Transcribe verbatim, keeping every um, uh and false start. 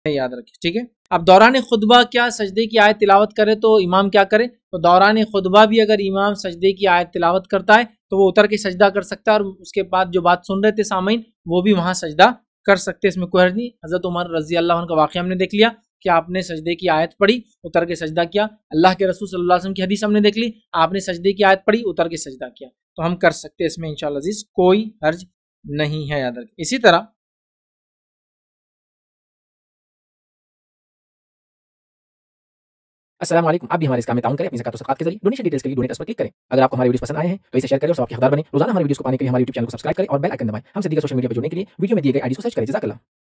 याद रखिए, ठीक है। अब दौरान खुतबा क्या सजदे की आयत तिलावत करे तो इमाम क्या करे? तो दौरान खुतबा भी अगर इमाम सजदे की आयत तिलावत करता है तो वो उतर के सजदा कर सकता है, और उसके बाद जो बात सुन रहे थे सामीन वो भी वहां सजदा कर सकते, इसमें कोई हर्ज नहीं। हजरत उमर रजी अल्लाह अन्हु का वाक़या हमने देख लिया कि आपने सजदे की आयत पढ़ी, उतर के सजदा किया। अल्लाह के रसूल सल्लल्लाहु अलैहि वसल्लम की हदीस हमने देख ली, आपने सजदे की आयत पढ़ी, उतर के सजदा किया, तो हम कर सकते हैं इसमें इंशाअल्लाह अज़ीज़, कोई हर्ज नहीं है, याद रखिए। इसी तरह अस्सलाम वालेकुम। आप भी हमारे इस काम में ताउन करें अपनी ज़कात और सदक़ात के ज़रिए। डोनेशन डिटेल्स के लिए डोनेट पर क्लिक करें। अगर आपको हमारे वीडियोस पसंद आए हैं तो इसे शेयर करें और सबके हकदार बनें। रोज़ाना हमारे वीडियोस को पाने के लिए हमारे यूट्यूब चैनल को सब्सक्राइब करें और बेल आइकन दबाएं। हमसे दीगर सोशल मीडिया पर जुड़ने के लिए वीडियो में दिए गए आईडी को सर्च करें। जज़ाकल्लाह।